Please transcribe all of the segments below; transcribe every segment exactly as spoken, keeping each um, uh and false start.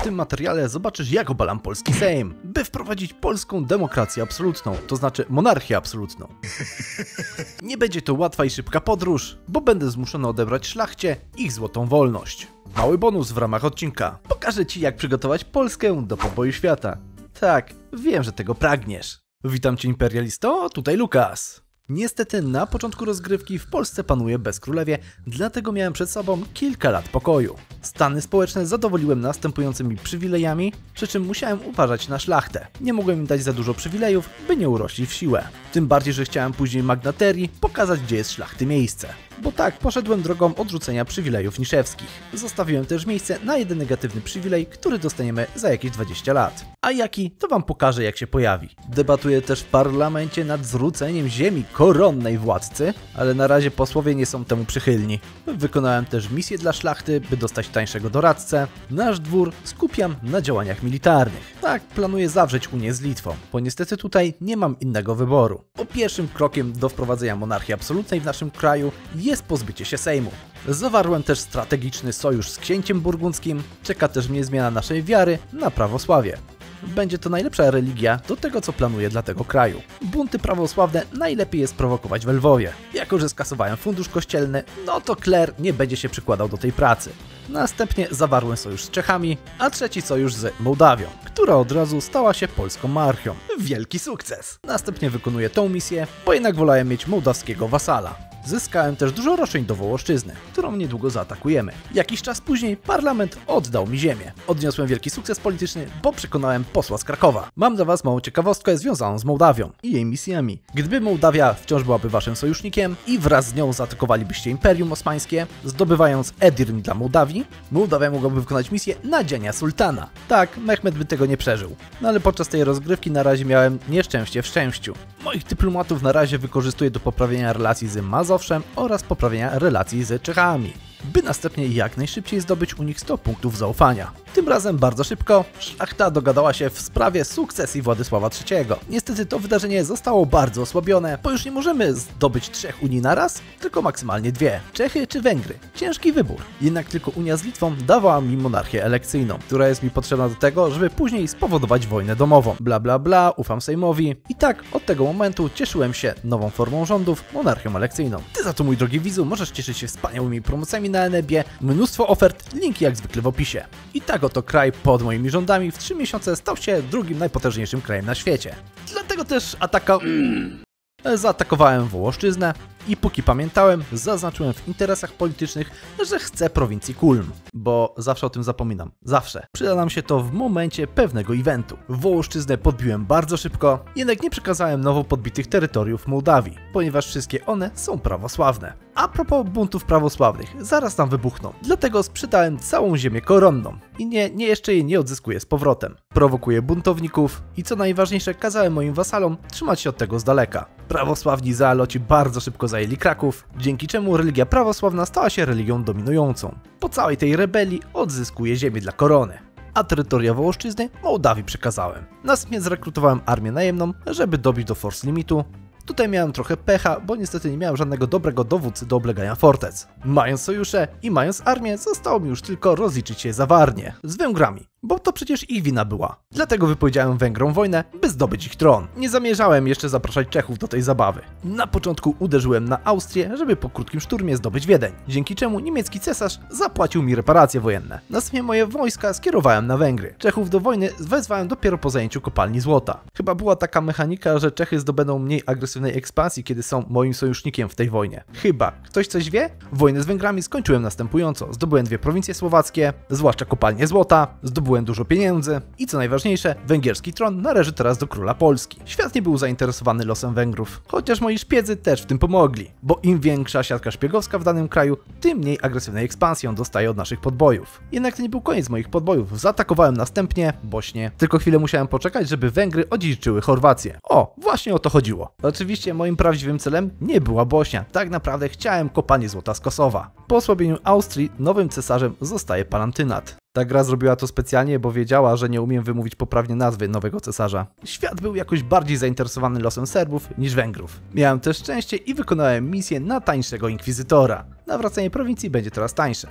tym materiale zobaczysz, jak obalam polski Sejm, by wprowadzić polską demokrację absolutną, to znaczy monarchię absolutną. Nie będzie to łatwa i szybka podróż, bo będę zmuszony odebrać szlachcie ich złotą wolność. Mały bonus w ramach odcinka. Pokażę Ci, jak przygotować Polskę do poboju świata. Tak, wiem, że tego pragniesz. Witam Cię, imperialisto, tutaj Lukas. Niestety na początku rozgrywki w Polsce panuje bezkrólewie, dlatego miałem przed sobą kilka lat pokoju. Stany społeczne zadowoliłem następującymi przywilejami, przy czym musiałem uważać na szlachtę. Nie mogłem im dać za dużo przywilejów, by nie urośli w siłę. Tym bardziej, że chciałem później magnaterii pokazać, gdzie jest szlachty miejsce. Bo tak, poszedłem drogą odrzucenia przywilejów niszewskich. Zostawiłem też miejsce na jeden negatywny przywilej, który dostaniemy za jakieś dwadzieścia lat. A jaki, to wam pokażę, jak się pojawi. Debatuję też w parlamencie nad zwróceniem ziemi koronnej władcy, ale na razie posłowie nie są temu przychylni. Wykonałem też misję dla szlachty, by dostać tańszego doradcę. Nasz dwór skupiam na działaniach militarnych. Tak, planuję zawrzeć Unię z Litwą, bo niestety tutaj nie mam innego wyboru. Bo pierwszym krokiem do wprowadzenia monarchii absolutnej w naszym kraju jest pozbycie się Sejmu. Zawarłem też strategiczny sojusz z księciem burgundzkim, czeka też mnie zmiana naszej wiary na prawosławie. Będzie to najlepsza religia do tego, co planuję dla tego kraju. Bunty prawosławne najlepiej jest prowokować we Lwowie. Jako że skasowałem fundusz kościelny, no to kler nie będzie się przykładał do tej pracy. Następnie zawarłem sojusz z Czechami, a trzeci sojusz z Mołdawią, która od razu stała się polską monarchią. Wielki sukces! Następnie wykonuję tą misję, bo jednak wolałem mieć mołdawskiego wasala. Zyskałem też dużo roszczeń do Wołoszczyzny, którą niedługo zaatakujemy. Jakiś czas później parlament oddał mi ziemię. Odniosłem wielki sukces polityczny, bo przekonałem posła z Krakowa. Mam dla was małą ciekawostkę związaną z Mołdawią i jej misjami. Gdyby Mołdawia wciąż byłaby waszym sojusznikiem i wraz z nią zaatakowalibyście Imperium Osmańskie, zdobywając Edirn dla Mołdawii, Mołdawia mogłaby wykonać misję nadzienia sultana. Tak, Mehmed by tego nie przeżył. No ale podczas tej rozgrywki na razie miałem nieszczęście w szczęściu. Moich dyplomatów na razie wykorzystuję do poprawienia relacji z Mazowszem oraz poprawienia relacji z Czechami, by następnie jak najszybciej zdobyć u nich sto punktów zaufania. Tym razem bardzo szybko szlachta dogadała się w sprawie sukcesji Władysława trzeciego. Niestety to wydarzenie zostało bardzo osłabione, bo już nie możemy zdobyć trzech Unii naraz, tylko maksymalnie dwie. Czechy czy Węgry? Ciężki wybór. Jednak tylko Unia z Litwą dawała mi monarchię elekcyjną, która jest mi potrzebna do tego, żeby później spowodować wojnę domową. Bla bla bla, ufam Sejmowi. I tak od tego momentu cieszyłem się nową formą rządów, monarchią elekcyjną. Ty za to, mój drogi widzu, możesz cieszyć się wspaniałymi promocjami na Enebie, mnóstwo ofert, linki jak zwykle w opisie. I tak oto kraj pod moimi rządami w trzy miesiące stał się drugim najpotężniejszym krajem na świecie. Dlatego też ataka... Zaatakowałem Wołoszczyznę i póki pamiętałem, zaznaczyłem w interesach politycznych, że chcę prowincji Kulm. Bo zawsze o tym zapominam. Zawsze. Przyda nam się to w momencie pewnego eventu. Wołoszczyznę podbiłem bardzo szybko, jednak nie przekazałem nowo podbitych terytoriów Mołdawii, ponieważ wszystkie one są prawosławne. A propos buntów prawosławnych, zaraz tam wybuchną. Dlatego sprzedałem całą ziemię koronną. I nie, nie jeszcze jej nie odzyskuję z powrotem. Prowokuję buntowników i co najważniejsze, kazałem moim wasalom trzymać się od tego z daleka. Prawosławni Zaaloci bardzo szybko zajęli Kraków, dzięki czemu religia prawosławna stała się religią dominującą. Po całej tej rebelii odzyskuję ziemię dla korony. A terytoria Wołoszczyzny Mołdawii przekazałem. Następnie zrekrutowałem armię najemną, żeby dobić do force limitu. Tutaj miałem trochę pecha, bo niestety nie miałem żadnego dobrego dowódcy do oblegania fortec. Mając sojusze i mając armię, zostało mi już tylko rozliczyć się za Warnię z Węgrami, bo to przecież ich wina była. Dlatego wypowiedziałem Węgrom wojnę, by zdobyć ich tron. Nie zamierzałem jeszcze zapraszać Czechów do tej zabawy. Na początku uderzyłem na Austrię, żeby po krótkim szturmie zdobyć Wiedeń, dzięki czemu niemiecki cesarz zapłacił mi reparacje wojenne. Następnie moje wojska skierowałem na Węgry. Czechów do wojny wezwałem dopiero po zajęciu kopalni złota. Chyba była taka mechanika, że Czechy zdobędą mniej agresywnej ekspansji, kiedy są moim sojusznikiem w tej wojnie. Chyba. Ktoś coś wie? Wojnę z Węgrami skończyłem następująco. Zdobyłem dwie prowincje słowackie, zwłaszcza kopalnię złota, zdobyłem dużo pieniędzy i co najważniejsze, węgierski tron należy teraz do króla Polski. Świat nie był zainteresowany losem Węgrów, chociaż moi szpiedzy też w tym pomogli, bo im większa siatka szpiegowska w danym kraju, tym mniej agresywnej ekspansji on dostaje od naszych podbojów. Jednak to nie był koniec moich podbojów, zaatakowałem następnie Bośnię. Tylko chwilę musiałem poczekać, żeby Węgry odziedziczyły Chorwację. O, właśnie o to chodziło. Oczywiście moim prawdziwym celem nie była Bośnia, tak naprawdę chciałem kopalnię złota z Kosowa. Po osłabieniu Austrii nowym cesarzem zostaje Palatynat. Ta gra zrobiła to specjalnie, bo wiedziała, że nie umiem wymówić poprawnie nazwy nowego cesarza. Świat był jakoś bardziej zainteresowany losem Serbów niż Węgrów. Miałem też szczęście i wykonałem misję na tańszego inkwizytora. Nawracanie prowincji będzie teraz tańsze.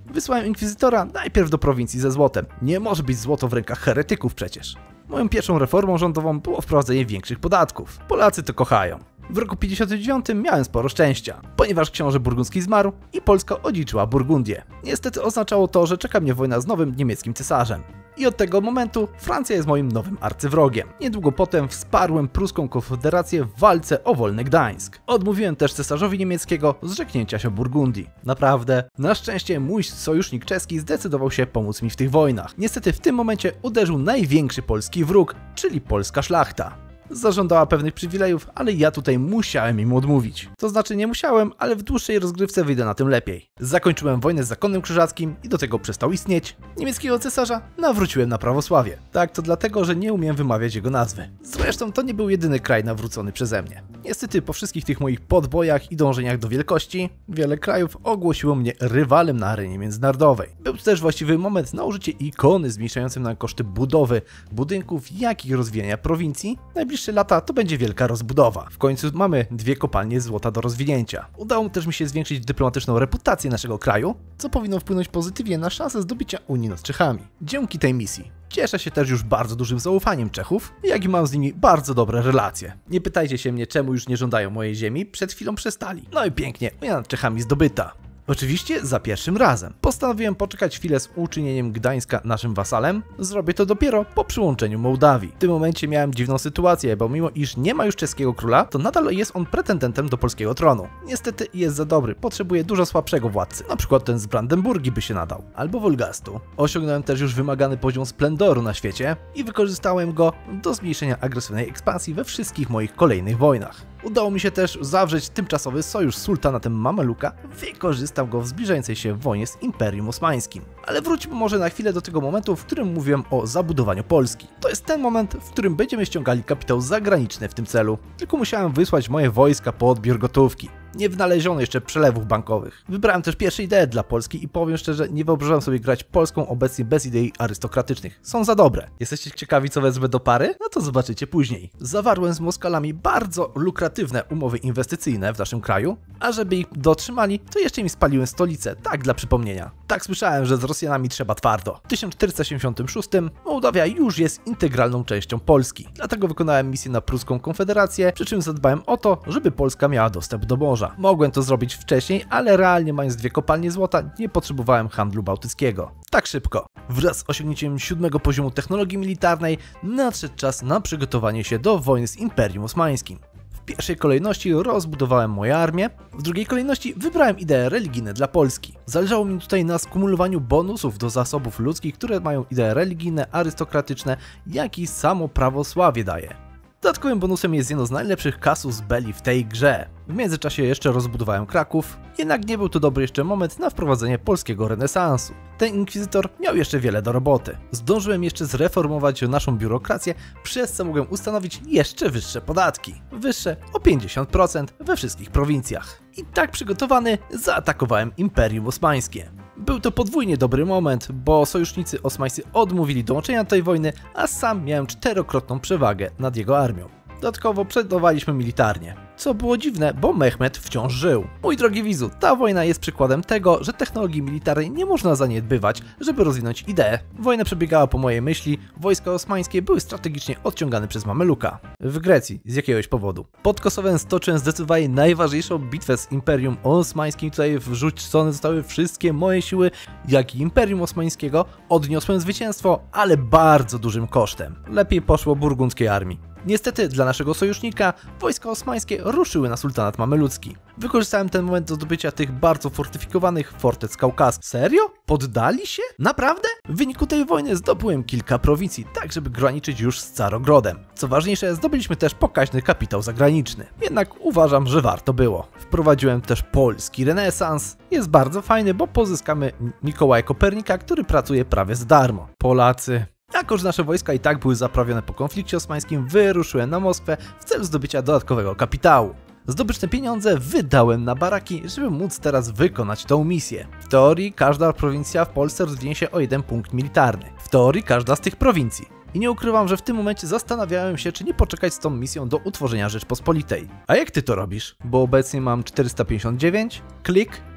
Wysłałem inkwizytora najpierw do prowincji ze złotem. Nie może być złoto w rękach heretyków przecież. Moją pierwszą reformą rządową było wprowadzenie większych podatków. Polacy to kochają. W roku pięćdziesiątym dziewiątym miałem sporo szczęścia, ponieważ książę burgundzki zmarł i Polska odziedziczyła Burgundię. Niestety oznaczało to, że czeka mnie wojna z nowym niemieckim cesarzem. I od tego momentu Francja jest moim nowym arcywrogiem. Niedługo potem wsparłem pruską konfederację w walce o wolny Gdańsk. Odmówiłem też cesarzowi niemieckiego zrzeknięcia się Burgundii. Naprawdę, na szczęście mój sojusznik czeski zdecydował się pomóc mi w tych wojnach. Niestety w tym momencie uderzył największy polski wróg, czyli polska szlachta. Zażądała pewnych przywilejów, ale ja tutaj musiałem im odmówić. To znaczy nie musiałem, ale w dłuższej rozgrywce wyjdę na tym lepiej. Zakończyłem wojnę z zakonem krzyżackim i do tego przestał istnieć. Niemieckiego cesarza nawróciłem na prawosławie. Tak, to dlatego, że nie umiem wymawiać jego nazwy. Zresztą to nie był jedyny kraj nawrócony przeze mnie. Niestety po wszystkich tych moich podbojach i dążeniach do wielkości, wiele krajów ogłosiło mnie rywalem na arenie międzynarodowej. Był to też właściwy moment na użycie ikony zmniejszającym nam koszty budowy budynków, jak i rozwijania prowincji. Najbliższe lata to będzie wielka rozbudowa. W końcu mamy dwie kopalnie złota do rozwinięcia. Udało też mi się zwiększyć dyplomatyczną reputację naszego kraju, co powinno wpłynąć pozytywnie na szansę zdobycia Unii nad Czechami. Dzięki tej misji cieszę się też już bardzo dużym zaufaniem Czechów, jak i mam z nimi bardzo dobre relacje. Nie pytajcie się mnie, czemu już nie żądają mojej ziemi, przed chwilą przestali. No i pięknie, Unia nad Czechami zdobyta. Oczywiście za pierwszym razem. Postanowiłem poczekać chwilę z uczynieniem Gdańska naszym wasalem. Zrobię to dopiero po przyłączeniu Mołdawii. W tym momencie miałem dziwną sytuację, bo mimo iż nie ma już czeskiego króla, to nadal jest on pretendentem do polskiego tronu. Niestety jest za dobry, potrzebuje dużo słabszego władcy. Na przykład ten z Brandenburgii by się nadał. Albo Wolgastu. Osiągnąłem też już wymagany poziom splendoru na świecie i wykorzystałem go do zmniejszenia agresywnej ekspansji we wszystkich moich kolejnych wojnach. Udało mi się też zawrzeć tymczasowy sojusz z sultanatem Mameluka, wykorzystał go w zbliżającej się wojnie z Imperium Osmańskim. Ale wróćmy może na chwilę do tego momentu, w którym mówiłem o zabudowaniu Polski. To jest ten moment, w którym będziemy ściągali kapitał zagraniczny w tym celu. Tylko musiałem wysłać moje wojska po odbiór gotówki. Nie wynaleziono jeszcze przelewów bankowych. Wybrałem też pierwsze idee dla Polski i powiem szczerze, nie wyobrażam sobie grać Polską obecnie bez idei arystokratycznych. Są za dobre. Jesteście ciekawi, co wezmę do pary? No to zobaczycie później. Zawarłem z Moskalami bardzo lukratywne umowy inwestycyjne w naszym kraju, a żeby ich dotrzymali, to jeszcze mi spaliłem stolicę, tak dla przypomnienia. Tak słyszałem, że z Rosjanami trzeba twardo. W tysiąc czterysta siedemdziesiątym szóstym Mołdawia już jest integralną częścią Polski. Dlatego wykonałem misję na pruską konfederację, przy czym zadbałem o to, żeby Polska miała dostęp do morza. Mogłem to zrobić wcześniej, ale realnie mając dwie kopalnie złota, nie potrzebowałem handlu bałtyckiego. Tak szybko. Wraz z osiągnięciem siódmego poziomu technologii militarnej nadszedł czas na przygotowanie się do wojny z Imperium Osmańskim. W pierwszej kolejności rozbudowałem moją armię, w drugiej kolejności wybrałem idee religijne dla Polski. Zależało mi tutaj na skumulowaniu bonusów do zasobów ludzkich, które mają idee religijne, arystokratyczne, jak i samo prawosławie daje. Dodatkowym bonusem jest jedno z najlepszych casus belli w tej grze. W międzyczasie jeszcze rozbudowałem Kraków, jednak nie był to dobry jeszcze moment na wprowadzenie polskiego renesansu. Ten inkwizytor miał jeszcze wiele do roboty. Zdążyłem jeszcze zreformować naszą biurokrację, przez co mogłem ustanowić jeszcze wyższe podatki. Wyższe o pięćdziesiąt procent we wszystkich prowincjach. I tak przygotowany zaatakowałem Imperium Osmańskie. Był to podwójnie dobry moment, bo sojusznicy osmańscy odmówili dołączenia do tej wojny, a sam miałem czterokrotną przewagę nad jego armią. Dodatkowo przodowaliśmy militarnie. Co było dziwne, bo Mehmed wciąż żył. Mój drogi widzu, ta wojna jest przykładem tego, że technologii militarnej nie można zaniedbywać, żeby rozwinąć ideę. Wojna przebiegała po mojej myśli, wojska osmańskie były strategicznie odciągane przez Mameluka. W Grecji, z jakiegoś powodu. Pod Kosowem stoczyłem zdecydowanie najważniejszą bitwę z Imperium Osmańskim. Tutaj wrzucone zostały wszystkie moje siły, jak i Imperium Osmańskiego. Odniosłem zwycięstwo, ale bardzo dużym kosztem. Lepiej poszło burgundzkiej armii. Niestety dla naszego sojusznika wojska osmańskie ruszyły na sultanat mamelucki. Wykorzystałem ten moment do zdobycia tych bardzo fortyfikowanych fortec kaukaskich. Serio? Poddali się? Naprawdę? W wyniku tej wojny zdobyłem kilka prowincji, tak żeby graniczyć już z Carogrodem. Co ważniejsze, zdobyliśmy też pokaźny kapitał zagraniczny. Jednak uważam, że warto było. Wprowadziłem też polski renesans. Jest bardzo fajny, bo pozyskamy Mikołaja Kopernika, który pracuje prawie za darmo. Polacy... Jako że nasze wojska i tak były zaprawione po konflikcie osmańskim, wyruszyłem na Moskwę w celu zdobycia dodatkowego kapitału. Zdobyczne pieniądze wydałem na baraki, żeby móc teraz wykonać tą misję. W teorii każda prowincja w Polsce rozwinie się o jeden punkt militarny. W teorii każda z tych prowincji. I nie ukrywam, że w tym momencie zastanawiałem się, czy nie poczekać z tą misją do utworzenia Rzeczpospolitej. A jak ty to robisz? Bo obecnie mam czterysta pięćdziesiąt dziewięć, klik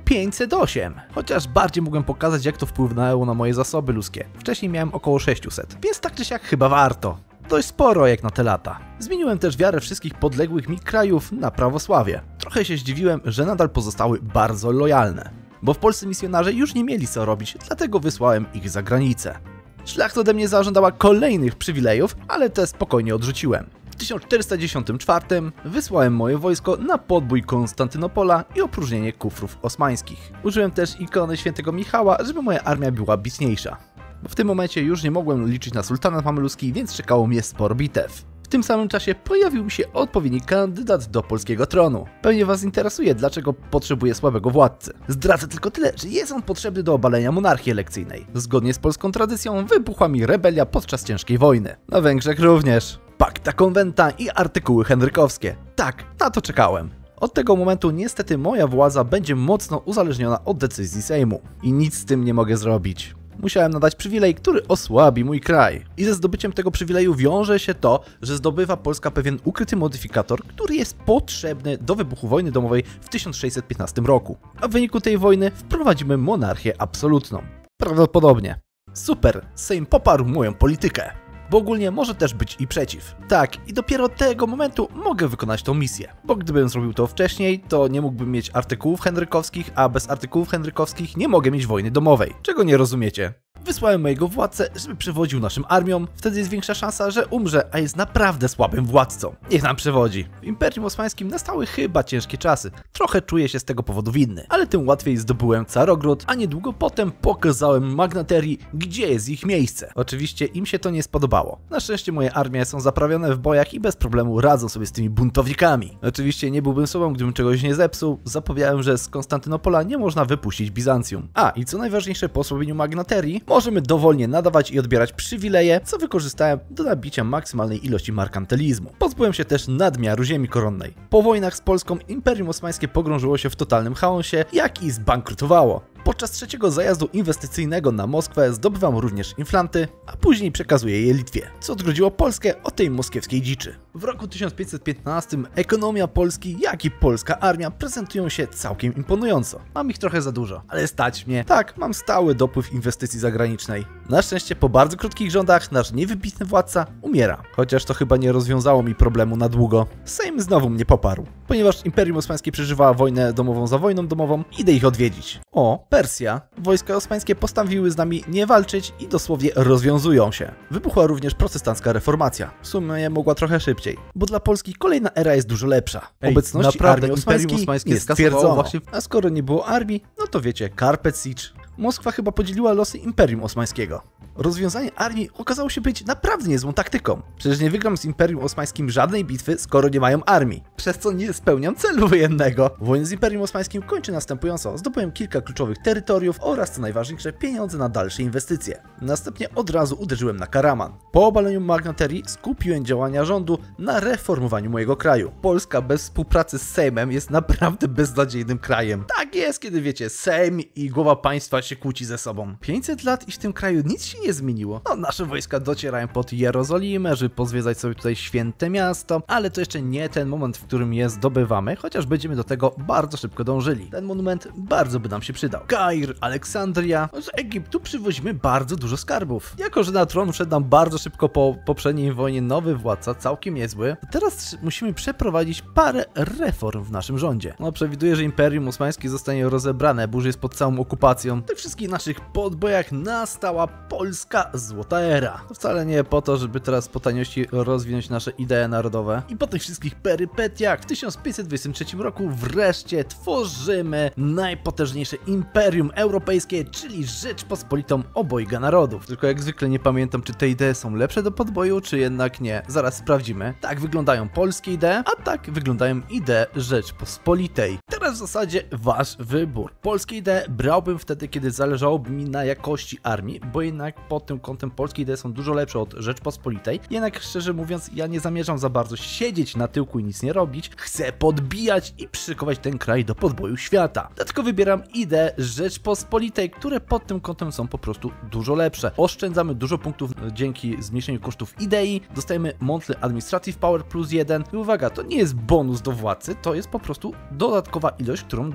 pięćset osiem. Chociaż bardziej mogłem pokazać, jak to wpłynęło na moje zasoby ludzkie. Wcześniej miałem około sześćset, więc tak czy siak chyba warto. Dość sporo jak na te lata. Zmieniłem też wiarę wszystkich podległych mi krajów na prawosławie. Trochę się zdziwiłem, że nadal pozostały bardzo lojalne. Bo w Polsce misjonarze już nie mieli co robić, dlatego wysłałem ich za granicę. Szlachta ode mnie zażądała kolejnych przywilejów, ale te spokojnie odrzuciłem. W tysiąc czterysta dziesiątym czwartym wysłałem moje wojsko na podbój Konstantynopola i opróżnienie kufrów osmańskich. Użyłem też ikony świętego Michała, żeby moja armia była bitniejsza. W tym momencie już nie mogłem liczyć na sultanat mameluski, więc czekało mnie sporo bitew. W tym samym czasie pojawił mi się odpowiedni kandydat do polskiego tronu. Pewnie was interesuje, dlaczego potrzebuję słabego władcy. Zdradzę tylko tyle, że jest on potrzebny do obalenia monarchii elekcyjnej. Zgodnie z polską tradycją wybuchła mi rebelia podczas ciężkiej wojny. Na Węgrzech również. Pacta Conventa i artykuły henrykowskie. Tak, na to czekałem. Od tego momentu niestety moja władza będzie mocno uzależniona od decyzji Sejmu. I nic z tym nie mogę zrobić. Musiałem nadać przywilej, który osłabi mój kraj. I ze zdobyciem tego przywileju wiąże się to, że zdobywa Polska pewien ukryty modyfikator, który jest potrzebny do wybuchu wojny domowej w tysiąc sześćset piętnastym roku. A w wyniku tej wojny wprowadzimy monarchię absolutną. Prawdopodobnie. Super, Sejm poparł moją politykę. Bo ogólnie może też być i przeciw. Tak, i dopiero od tego momentu mogę wykonać tą misję. Bo gdybym zrobił to wcześniej, to nie mógłbym mieć artykułów henrykowskich, a bez artykułów henrykowskich nie mogę mieć wojny domowej. Czego nie rozumiecie? Wysłałem mojego władcę, żeby przewodził naszym armiom, wtedy jest większa szansa, że umrze, a jest naprawdę słabym władcą. Niech nam przewodzi. W Imperium Osmańskim nastały chyba ciężkie czasy. Trochę czuję się z tego powodu winny, ale tym łatwiej zdobyłem Carogród, a niedługo potem pokazałem Magnaterii, gdzie jest ich miejsce. Oczywiście im się to nie spodobało. Na szczęście moje armie są zaprawione w bojach i bez problemu radzą sobie z tymi buntownikami. Oczywiście nie byłbym sobą, gdybym czegoś nie zepsuł. Zapowiedziałem, że z Konstantynopola nie można wypuścić Bizancjum. A, i co najważniejsze, po osłabieniu Magnaterii możemy dowolnie nadawać i odbierać przywileje, co wykorzystałem do nabicia maksymalnej ilości merkantylizmu. Pozbyłem się też nadmiaru ziemi koronnej. Po wojnach z Polską Imperium Osmańskie pogrążyło się w totalnym chaosie, jak i zbankrutowało. Podczas trzeciego zajazdu inwestycyjnego na Moskwę zdobywam również inflanty, a później przekazuję je Litwie, co odgrodziło Polskę od tej moskiewskiej dziczy. W roku tysiąc pięćset piętnastym ekonomia Polski, jak i polska armia prezentują się całkiem imponująco. Mam ich trochę za dużo, ale stać mnie. Tak, mam stały dopływ inwestycji zagranicznej. Na szczęście po bardzo krótkich rządach nasz niewybitny władca umiera, chociaż to chyba nie rozwiązało mi problemu na długo. Sejm znowu mnie poparł. Ponieważ Imperium Osmańskie przeżywa wojnę domową za wojną domową, idę ich odwiedzić. O, Persja. Wojska osmańskie postanowiły z nami nie walczyć i dosłownie rozwiązują się. Wybuchła również protestancka reformacja. W sumie mogła trochę szybciej, bo dla Polski kolejna era jest dużo lepsza. Ej, Obecności naprawdę, armii Imperium osmańskiej Osmańskie nie skasowało stwierdzono. właśnie- A skoro nie było armii, no to wiecie, Carpet Siege. Moskwa chyba podzieliła losy Imperium Osmańskiego. Rozwiązanie armii okazało się być naprawdę niezłą taktyką. Przecież nie wygram z Imperium Osmańskim żadnej bitwy, skoro nie mają armii. Przez co nie spełniam celu wojennego. Wojnę z Imperium Osmańskim kończę następująco. Zdobyłem kilka kluczowych terytoriów oraz, co najważniejsze, pieniądze na dalsze inwestycje. Następnie od razu uderzyłem na Karaman. Po obaleniu Magnaterii skupiłem działania rządu na reformowaniu mojego kraju. Polska bez współpracy z Sejmem jest naprawdę beznadziejnym krajem. Tak jest, kiedy wiecie, Sejm i głowa państwa się kłóci ze sobą. pięćset lat i w tym kraju nic się nie zmieniło. No, nasze wojska docierają pod Jerozolimę, żeby pozwiedzać sobie tutaj święte miasto, ale to jeszcze nie ten moment, w którym je zdobywamy, chociaż będziemy do tego bardzo szybko dążyli. Ten monument bardzo by nam się przydał. Kair, Aleksandria, z Egiptu przywozimy bardzo dużo skarbów. Jako że na tron wszedł nam bardzo szybko po poprzedniej wojnie nowy władca, całkiem niezły, to teraz musimy przeprowadzić parę reform w naszym rządzie. No, przewiduję, że Imperium Osmańskie zostanie rozebrane, bo już jest pod całą okupacją. W tych wszystkich naszych podbojach nastała polska złota era. To wcale nie po to, żeby teraz po taniości rozwinąć nasze idee narodowe. I po tych wszystkich perypetiach w tysiąc pięćset dwudziestym trzecim roku wreszcie tworzymy najpotężniejsze imperium europejskie, czyli Rzeczpospolitą obojga narodów. Tylko jak zwykle nie pamiętam, czy te idee są lepsze do podboju, czy jednak nie. Zaraz sprawdzimy. Tak wyglądają polskie idee, a tak wyglądają idee Rzeczpospolitej. Teraz w zasadzie wasz wybór. Polskie idee brałbym wtedy, kiedy zależałoby mi na jakości armii, bo jednak pod tym kątem polskie idee są dużo lepsze od Rzeczpospolitej. Jednak szczerze mówiąc, ja nie zamierzam za bardzo siedzieć na tyłku i nic nie robić. Chcę podbijać i przykować ten kraj do podboju świata. Dlatego wybieram ideę Rzeczpospolitej, które pod tym kątem są po prostu dużo lepsze. Oszczędzamy dużo punktów dzięki zmniejszeniu kosztów idei, dostajemy Monthly Administrative Power plus jeden i uwaga, to nie jest bonus do władcy, to jest po prostu dodatkowa ilość, którą dostajemy.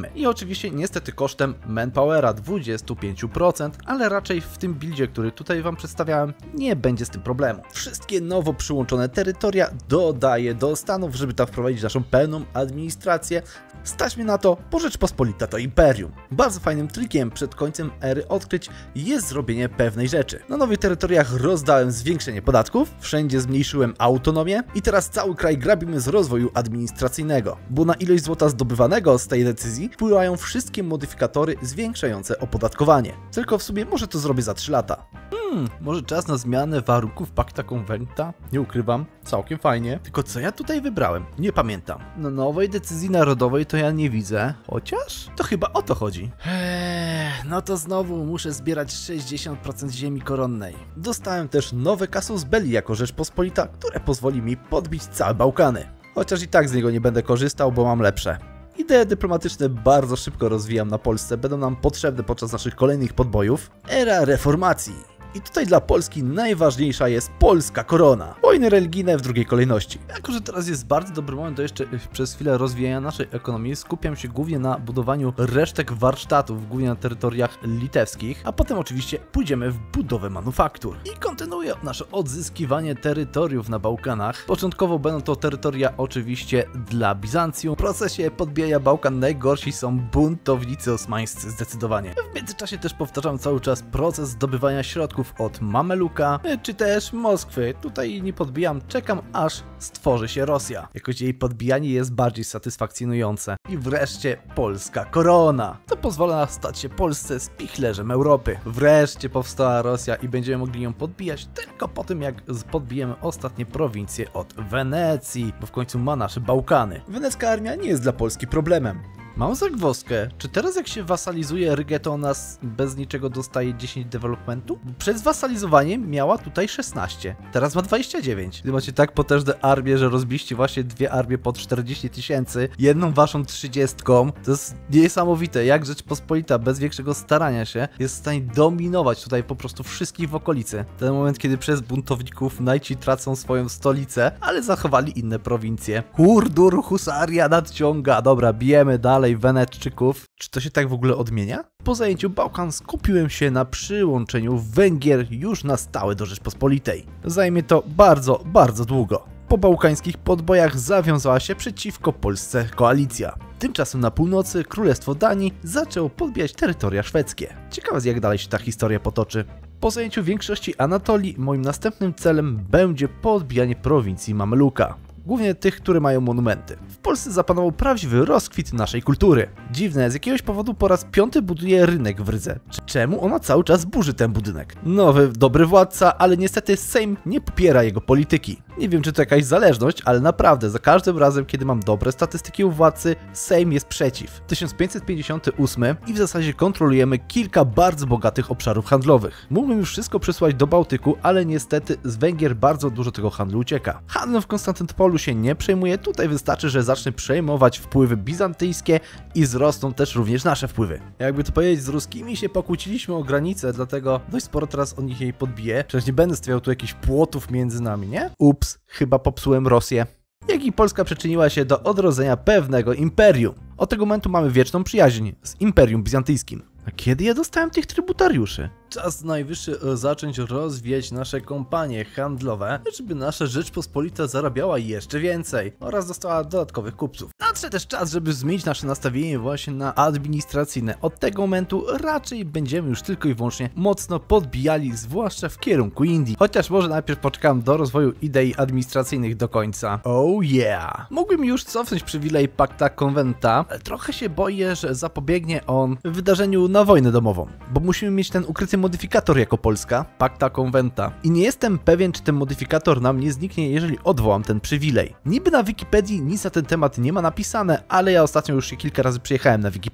problemy. I oczywiście niestety kosztem manpowera dwadzieścia pięć procent, ale raczej w tym buildzie, który tutaj wam przedstawiałem, nie będzie z tym problemu. Wszystkie nowo przyłączone terytoria dodaję do Stanów, żeby tam wprowadzić naszą pełną administrację. Stać mnie na to, bo Rzeczpospolita to imperium. Bardzo fajnym trikiem przed końcem ery odkryć jest zrobienie pewnej rzeczy. Na nowych terytoriach rozdałem zwiększenie podatków, wszędzie zmniejszyłem autonomię i teraz cały kraj grabimy z rozwoju administracyjnego, bo na ilość złota zdobywanego z tej decyzji wpływają wszystkie modyfikatory zwiększające opodatkowanie. Tylko w sumie może to zrobię za trzy lata. Hmm, może czas na zmianę warunków Pacta Conventa? Nie ukrywam, całkiem fajnie. Tylko co ja tutaj wybrałem? Nie pamiętam. Na nowej decyzji narodowej to ja nie widzę, chociaż to chyba o to chodzi. Eee, no to znowu muszę zbierać sześćdziesiąt procent ziemi koronnej. Dostałem też nowe casus belli jako Rzeczpospolita, które pozwoli mi podbić całe Bałkany. Chociaż i tak z niego nie będę korzystał, bo mam lepsze. Idee dyplomatyczne bardzo szybko rozwijam na Polsce, będą nam potrzebne podczas naszych kolejnych podbojów. Era reformacji. I tutaj dla Polski najważniejsza jest polska korona. Wojny religijne w drugiej kolejności. Jako że teraz jest bardzo dobry moment, to jeszcze przez chwilę rozwijania naszej ekonomii skupiam się głównie na budowaniu resztek warsztatów, głównie na terytoriach litewskich, a potem oczywiście pójdziemy w budowę manufaktur. I kontynuuję nasze odzyskiwanie terytoriów na Bałkanach. Początkowo będą to terytoria oczywiście dla Bizancjum. W procesie podbijania Bałkan najgorsi są buntownicy osmańscy zdecydowanie. W międzyczasie też powtarzam cały czas proces zdobywania środków od Mameluka, czy też Moskwy. Tutaj nie podbijam, czekam aż stworzy się Rosja. Jakoś jej podbijanie jest bardziej satysfakcjonujące. I wreszcie polska korona. To pozwala stać się Polsce spichlerzem Europy. Wreszcie powstała Rosja i będziemy mogli ją podbijać tylko po tym, jak podbijemy ostatnie prowincje od Wenecji, bo w końcu ma nasze Bałkany. Wenecka armia nie jest dla Polski problemem. Mam zagwozdkę, czy teraz jak się wasalizuje Rygę, to ona bez niczego dostaje dziesięć developmentu? Przez wasalizowanie miała tutaj szesnaście, teraz ma dwadzieścia dziewięć. Gdy macie tak potężne armie, że rozbiliście właśnie dwie armie po czterdzieści tysięcy, jedną waszą trzydziestką, to jest niesamowite, jak Rzeczpospolita bez większego starania się jest w stanie dominować tutaj po prostu wszystkich w okolicy. Ten moment, kiedy przez buntowników Najci tracą swoją stolicę, ale zachowali inne prowincje. Hurdur, husaria nadciąga, dobra, bijemy dalej Wenecczyków. Czy to się tak w ogóle odmienia? Po zajęciu Bałkan skupiłem się na przyłączeniu Węgier już na stałe do Rzeczpospolitej. Zajmie to bardzo, bardzo długo. Po bałkańskich podbojach zawiązała się przeciwko Polsce koalicja. Tymczasem na północy Królestwo Danii zaczęło podbijać terytoria szwedzkie. Ciekawe, jak dalej się ta historia potoczy. Po zajęciu większości Anatolii moim następnym celem będzie podbijanie prowincji Mameluka. Głównie tych, które mają monumenty. W Polsce zapanował prawdziwy rozkwit naszej kultury. Dziwne, z jakiegoś powodu po raz piąty buduje rynek w Rydze. Czemu ona cały czas burzy ten budynek? Nowy, dobry władca, ale niestety Sejm nie popiera jego polityki. Nie wiem, czy to jakaś zależność, ale naprawdę za każdym razem, kiedy mam dobre statystyki u władcy, Sejm jest przeciw. tysiąc pięćset pięćdziesiąty ósmy i w zasadzie kontrolujemy kilka bardzo bogatych obszarów handlowych. Mógłbym już wszystko przysłać do Bałtyku, ale niestety z Węgier bardzo dużo tego handlu ucieka. Handlem w Konstantynopolu się nie przejmuje, tutaj wystarczy, że zacznę przejmować wpływy bizantyjskie i wzrosną też również nasze wpływy. Jakby to powiedzieć, z ruskimi się pokłóciliśmy o granicę, dlatego dość sporo teraz od nich jej podbiję. Przecież nie będę stawiał tu jakichś płotów między nami, nie? Ups, chyba popsułem Rosję. Jak i Polska przyczyniła się do odrodzenia pewnego imperium. Od tego momentu mamy wieczną przyjaźń z Imperium Bizantyjskim. A kiedy ja dostałem tych trybutariuszy? Czas najwyższy zacząć rozwijać nasze kompanie handlowe, żeby nasza Rzeczpospolita zarabiała jeszcze więcej oraz dostała dodatkowych kupców. Nadszedł też czas, żeby zmienić nasze nastawienie właśnie na administracyjne. Od tego momentu raczej będziemy już tylko i wyłącznie mocno podbijali, zwłaszcza w kierunku Indii. Chociaż może najpierw poczekam do rozwoju idei administracyjnych do końca. Oh yeah! Mógłbym już cofnąć przywilej Pacta Conventa, ale trochę się boję, że zapobiegnie on wydarzeniu na wojnę domową, bo musimy mieć ten ukryty modyfikator jako Polska, Pacta Conventa. I nie jestem pewien, czy ten modyfikator nam nie zniknie, jeżeli odwołam ten przywilej. Niby na Wikipedii nic na ten temat nie ma napisane, ale ja ostatnio już się kilka razy przyjechałem na Wikipedii.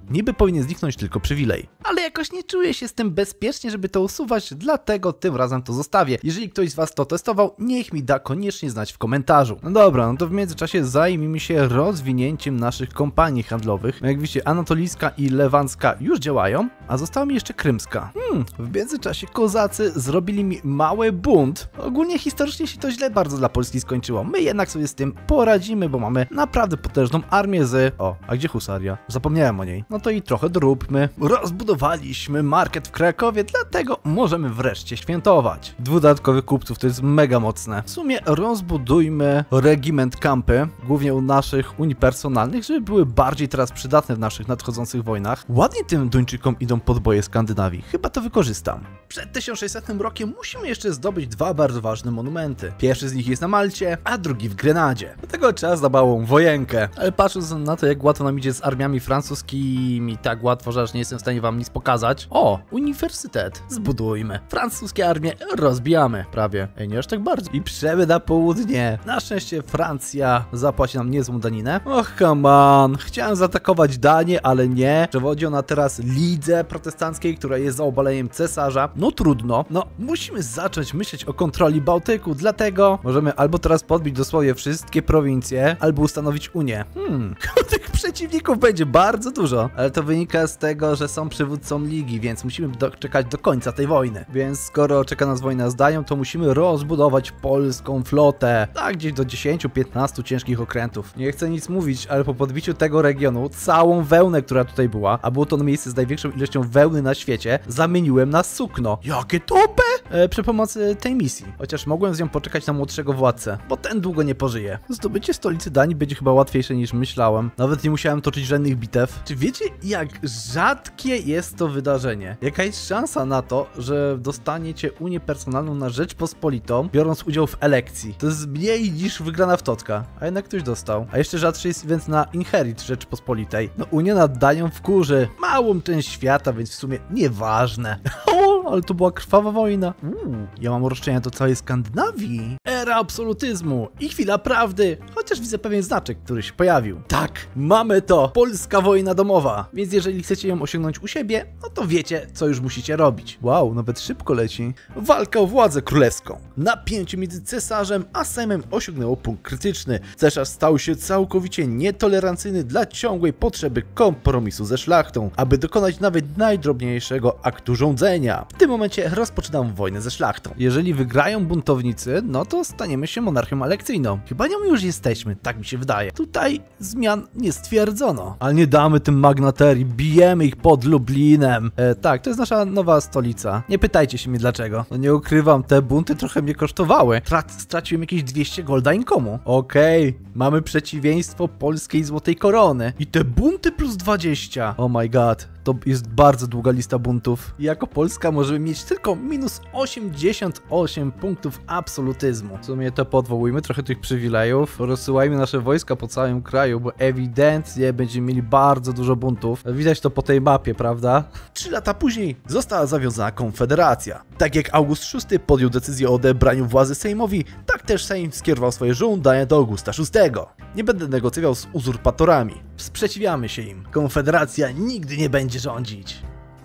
Niby powinien zniknąć tylko przywilej. Ale jakoś nie czuję się z tym bezpiecznie, żeby to usuwać, dlatego tym razem to zostawię. Jeżeli ktoś z was to testował, niech mi da koniecznie znać w komentarzu. No dobra, no to w międzyczasie zajmijmy się rozwinięciem naszych kompanii handlowych. Jak widzicie, anatolijska i lewancka już działają, a została mi jeszcze krymska. Hmm, w międzyczasie kozacy zrobili mi mały bunt. Ogólnie historycznie się to źle bardzo dla Polski skończyło. My jednak sobie z tym poradzimy, bo mamy naprawdę potężną armię z... O, a gdzie husaria? Zapomniałem o niej. No to i trochę doróbmy. Rozbudowaliśmy market w Krakowie, dlatego możemy wreszcie świętować. Dwóch dodatkowych kupców to jest mega mocne. W sumie rozbudujmy regiment kampy, głównie u naszych unipersonalnych, żeby były bardziej teraz przydatne w naszych nadchodzących wojnach. Ładnie tym Duńczykom idą podboje Skandynawii. Chyba to wykorzystam. Przed tysiąc sześćsetnym rokiem musimy jeszcze zdobyć dwa bardzo ważne monumenty. Pierwszy z nich jest na Malcie, a drugi w Grenadzie. Do tego czas na małą wojenkę. Ale patrząc na to, jak łatwo nam idzie z armiami francuskimi, tak łatwo, że aż nie jestem w stanie wam nic pokazać. O, uniwersytet. Zbudujmy. Francuskie armie rozbijamy. Prawie. Ej, nie aż tak bardzo. I przemy na południe. Na szczęście Francja zapłaci nam niezłą daninę. Och, come on. Chciałem zaatakować Danię, ale nie. Przewodzi ona teraz lidze protestanckiej, która jest za obaleniem cesarza. No trudno. No, musimy zacząć myśleć o kontroli Bałtyku, dlatego możemy albo teraz podbić dosłownie wszystkie prowincje, albo ustanowić Unię. Hmm, tych przeciwników będzie bardzo dużo, ale to wynika z tego, że są przywódcą ligi, więc musimy do czekać do końca tej wojny. Więc skoro czeka nas wojna z Danią, to musimy rozbudować polską flotę. Tak, gdzieś do dziesięciu piętnastu ciężkich okrętów. Nie chcę nic mówić, ale po podbiciu tego regionu, całą wełnę, która tutaj była, a było to miejsce z największą ilością wełny na świecie, zamieniłem na sukno. Jakie topę! E, przy pomocy tej misji. Chociaż mogłem z nią poczekać na młodszego władcę, bo ten długo nie pożyje. Zdobycie stolicy Danii będzie chyba łatwiejsze niż myślałem. Nawet nie musiałem toczyć żadnych bitew. Czy wiecie, jak rzadkie jest to wydarzenie? Jaka jest szansa na to, że dostaniecie Unię personalną na Rzeczpospolitą, biorąc udział w elekcji? To jest mniej niż wygrana w Totka, a jednak ktoś dostał. A jeszcze rzadszy jest event na Inherit Rzeczpospolitej. No Unia nad Danią wkurzy małą część świata, więc w sumie nieważne. O, ale to była krwawa wojna. Uuu, ja mam roszczenia do całej Skandynawii. Era absolutyzmu i chwila prawdy, chociaż widzę pewien znaczek, który się pojawił. Tak, mamy to! Polska wojna domowa. Więc jeżeli chcecie ją osiągnąć u siebie, no to wiecie, co już musicie robić. Wow, nawet szybko leci. Walka o władzę królewską. Napięcie między cesarzem a Sejmem osiągnęło punkt krytyczny. Cesarz stał się całkowicie nietolerancyjny dla ciągłej potrzeby kompromisu ze szlachtą, aby dokonać nawet najdrobniejszego aktu rządzenia. W tym momencie rozpoczynam wojnę ze szlachtą. Jeżeli wygrają buntownicy, no to staniemy się monarchią elekcyjną. Chyba nią już jesteśmy, tak mi się wydaje. Tutaj zmian nie stwierdzono. Ale nie damy tym magnaterii, bijemy ich pod Lublinem. E, tak, to jest nasza nowa stolica. Nie pytajcie się mnie dlaczego. No nie ukrywam, te bunty trochę mnie kosztowały. Trac straciłem jakieś dwieście golda inkomu. Okej, okay. Mamy przeciwieństwo polskiej złotej korony. I te bunty plus dwadzieścia. Oh my god. To jest bardzo długa lista buntów. I jako Polska możemy mieć tylko minus osiemdziesiąt osiem punktów absolutyzmu. W sumie to podwołujmy trochę tych przywilejów. Rozsyłajmy nasze wojska po całym kraju, bo ewidentnie będziemy mieli bardzo dużo buntów. Widać to po tej mapie, prawda? Trzy lata później została zawiązana Konfederacja. Tak jak August szósty podjął decyzję o odebraniu władzy Sejmowi, tak też Sejm skierował swoje żądania do Augusta szóstego. Nie będę negocjował z uzurpatorami. Sprzeciwiamy się im. Konfederacja nigdy nie będzie rządzić.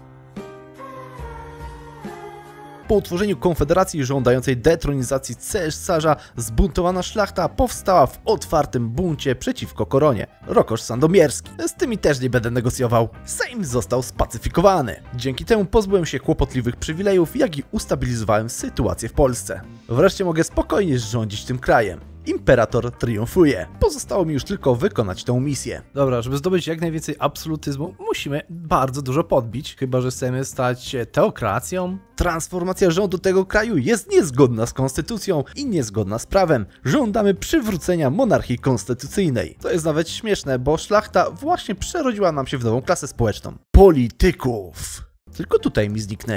Po utworzeniu konfederacji żądającej detronizacji cesarza, zbuntowana szlachta powstała w otwartym buncie przeciwko koronie. Rokosz Sandomierski. Z tymi też nie będę negocjował. Sejm został spacyfikowany. Dzięki temu pozbyłem się kłopotliwych przywilejów, jak i ustabilizowałem sytuację w Polsce. Wreszcie mogę spokojnie rządzić tym krajem. Imperator triumfuje. Pozostało mi już tylko wykonać tę misję. Dobra, żeby zdobyć jak najwięcej absolutyzmu, musimy bardzo dużo podbić, chyba że chcemy stać się teokracją. Transformacja rządu tego kraju jest niezgodna z konstytucją i niezgodna z prawem. Żądamy przywrócenia monarchii konstytucyjnej. To jest nawet śmieszne, bo szlachta właśnie przerodziła nam się w nową klasę społeczną. Polityków. Tylko tutaj mi zniknęli.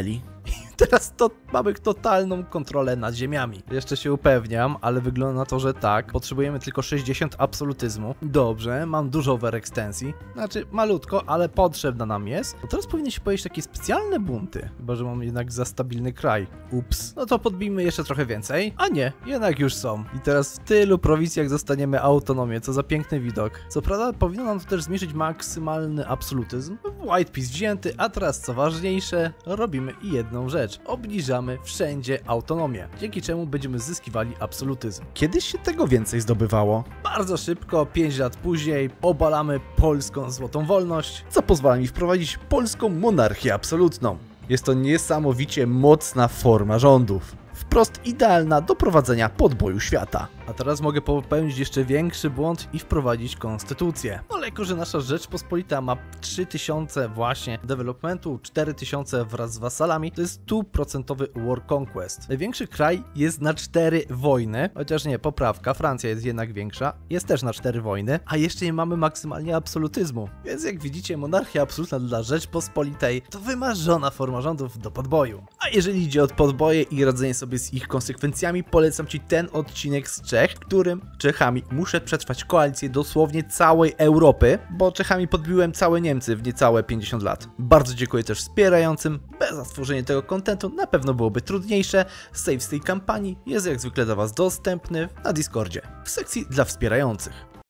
I teraz to mamy totalną kontrolę nad ziemiami. Jeszcze się upewniam, ale wygląda na to, że tak. Potrzebujemy tylko sześćdziesiąt absolutyzmu. Dobrze, mam dużo overextensji. Znaczy malutko, ale potrzebna nam jest. Bo teraz powinny się pojawić takie specjalne bunty. Chyba że mam jednak za stabilny kraj. Ups. No to podbijmy jeszcze trochę więcej. A nie, jednak już są. I teraz w tylu prowincjach dostaniemy autonomię. Co za piękny widok. Co prawda powinno nam to też zmierzyć maksymalny absolutyzm. White Peace wzięty, a teraz co ważniejsze, robimy jedną rzecz. Obniżamy wszędzie autonomię, dzięki czemu będziemy zyskiwali absolutyzm. Kiedyś się tego więcej zdobywało. Bardzo szybko, pięć lat później, obalamy polską złotą wolność, co pozwala mi wprowadzić polską monarchię absolutną. Jest to niesamowicie mocna forma rządów. Wprost idealna do prowadzenia podboju świata. A teraz mogę popełnić jeszcze większy błąd i wprowadzić konstytucję. Ale jako, że nasza Rzeczpospolita ma trzy tysiące właśnie developmentu, cztery tysiące wraz z wasalami, to jest stu procentów war conquest. Największy kraj jest na cztery wojny, chociaż nie, poprawka, Francja jest jednak większa, jest też na cztery wojny, a jeszcze nie mamy maksymalnie absolutyzmu. Więc jak widzicie, monarchia absolutna dla Rzeczpospolitej to wymarzona forma rządów do podboju. A jeżeli idzie o podboje i radzenie sobie z ich konsekwencjami, polecam Ci ten odcinek z Czech, w którym Czechami muszę przetrwać koalicję dosłownie całej Europy, bo Czechami podbiłem całe Niemcy w niecałe pięćdziesiąt lat. Bardzo dziękuję też wspierającym, bez stworzenia tego kontentu na pewno byłoby trudniejsze. Save z tej kampanii jest jak zwykle dla Was dostępny na Discordzie, w sekcji dla wspierających.